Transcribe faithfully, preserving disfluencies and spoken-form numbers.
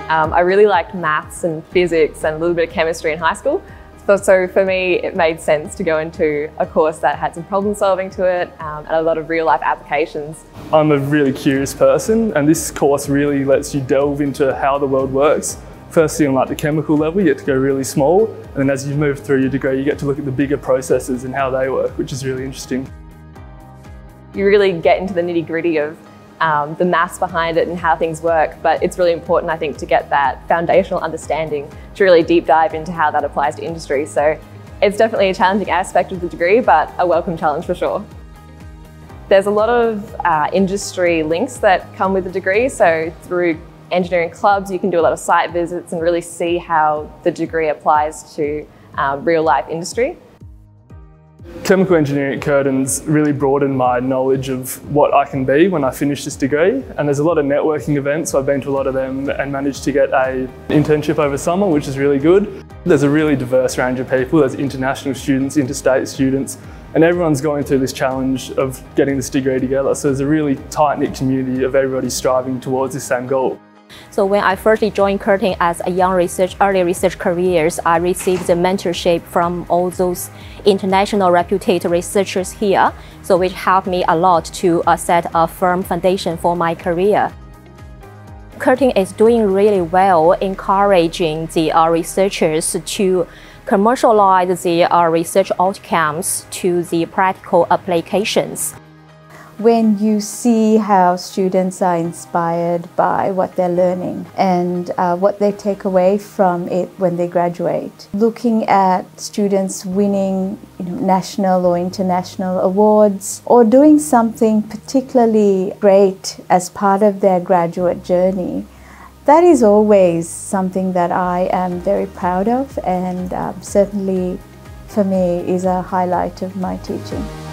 Um, I really liked maths and physics and a little bit of chemistry in high school. So, so for me, it made sense to go into a course that had some problem solving to it um, and a lot of real life applications. I'm a really curious person, and this course really lets you delve into how the world works. Firstly, on like the chemical level, you get to go really small, and then as you move through your degree, you get to look at the bigger processes and how they work, which is really interesting. You really get into the nitty gritty of um, the maths behind it and how things work, but it's really important, I think, to get that foundational understanding to really deep dive into how that applies to industry. So it's definitely a challenging aspect of the degree, but a welcome challenge for sure. There's a lot of uh, industry links that come with the degree, so through engineering clubs you can do a lot of site visits and really see how the degree applies to um, real life industry. Chemical engineering at Curtin's really broadened my knowledge of what I can be when I finish this degree, and there's a lot of networking events, so I've been to a lot of them and managed to get an internship over summer, which is really good. There's a really diverse range of people. There's international students, interstate students, and everyone's going through this challenge of getting this degree together, so there's a really tight-knit community of everybody striving towards the same goal. So when I first joined Curtin as a young research, early research careers, I received the mentorship from all those international reputed researchers here, so which helped me a lot to uh, set a firm foundation for my career. Curtin is doing really well, encouraging the uh, researchers to commercialize the uh, research outcomes to the practical applications. When you see how students are inspired by what they're learning and uh, what they take away from it when they graduate, looking at students winning you know, national or international awards or doing something particularly great as part of their graduate journey, that is always something that I am very proud of, and um, certainly for me is a highlight of my teaching.